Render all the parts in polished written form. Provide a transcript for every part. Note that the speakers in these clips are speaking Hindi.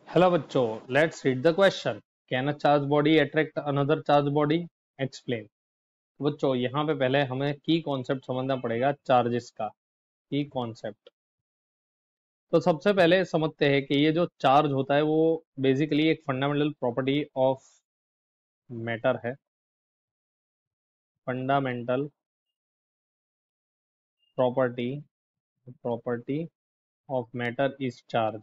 हेलो बच्चों, let's read the question. Can a charge body attract another charge body? Explain. बच्चों, यहाँ पे पहले हमें की कॉन्सेप्ट समझना पड़ेगा चार्जेस का। की कॉन्सेप्ट तो सबसे पहले समझते हैं कि ये जो चार्ज होता है वो बेसिकली एक फंडामेंटल प्रॉपर्टी ऑफ मैटर है। Fundamental property property of matter is charge.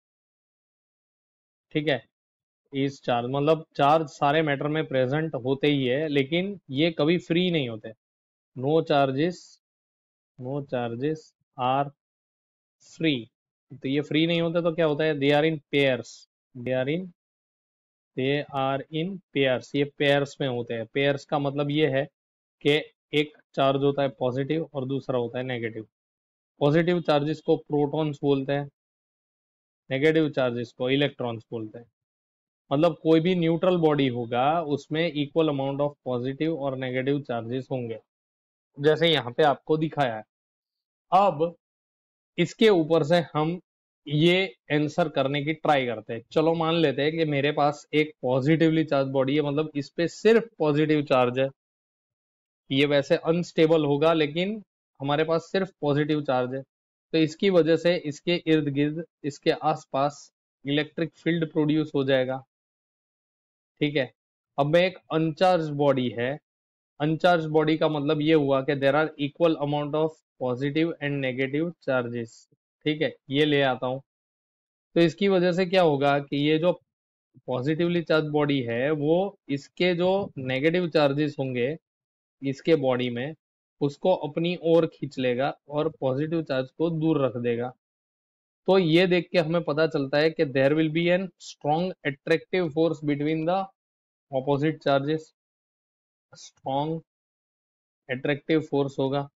ठीक है। इज चार्ज मतलब चार्ज सारे मैटर में प्रेजेंट होते ही है, लेकिन ये कभी फ्री नहीं होते। No charges no charges are free. तो ये फ्री नहीं होते तो क्या होता है? They are in pairs. They are in they are in pairs. ये पेयर्स में होते हैं। पेयर्स का मतलब ये है कि एक चार्ज होता है पॉजिटिव और दूसरा होता है नेगेटिव। पॉजिटिव चार्जेस को प्रोटॉन्स बोलते हैं, नेगेटिव चार्जेस को इलेक्ट्रॉन्स बोलते हैं। मतलब कोई भी न्यूट्रल बॉडी होगा उसमें इक्वल अमाउंट ऑफ पॉजिटिव और नेगेटिव चार्जेस होंगे, जैसे यहाँ पे आपको दिखाया है। अब इसके ऊपर से हम ये आंसर करने की ट्राई करते हैं। चलो मान लेते हैं कि मेरे पास एक पॉजिटिवली चार्ज बॉडी है, मतलब इस पे सिर्फ पॉजिटिव चार्ज है। ये वैसे अनस्टेबल होगा लेकिन हमारे पास सिर्फ पॉजिटिव चार्ज है, तो इसकी वजह से इसके इर्द गिर्द, इसके आसपास इलेक्ट्रिक फील्ड प्रोड्यूस हो जाएगा। ठीक है। अब मैं एक अनचार्ज बॉडी है। अनचार्ज बॉडी का मतलब ये हुआ कि there are equal amount of positive and negative charges. ठीक है, ये ले आता हूं। तो इसकी वजह से क्या होगा कि ये जो पॉजिटिवली चार्ज बॉडी है वो इसके जो नेगेटिव चार्जेस होंगे इसके बॉडी में, उसको अपनी ओर खींच लेगा और पॉजिटिव चार्ज को दूर रख देगा। तो ये देख के हमें पता चलता है कि there will be an strong attractive force between the opposite charges. Strong attractive force होगा,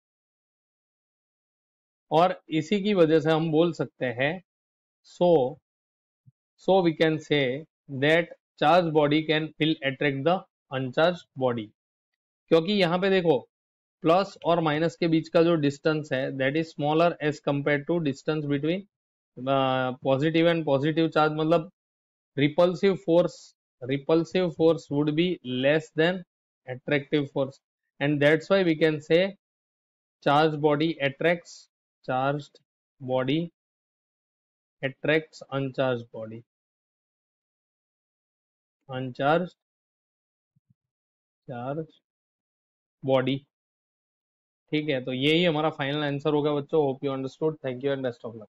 और इसी की वजह से हम बोल सकते हैं so so we can say that charge body can will attract the uncharge body. क्योंकि यहाँ पे देखो, प्लस और माइनस के बीच का जो डिस्टेंस है that is smaller as compare to distance between positive and positive charge. मतलब repulsive force repulsive force would be less than attractive force, and that's why we can say charged body attracts uncharged charged body। ठीक है, तो यही हमारा फाइनल आंसर होगा बच्चों। Hope you understood. Thank you and best of luck.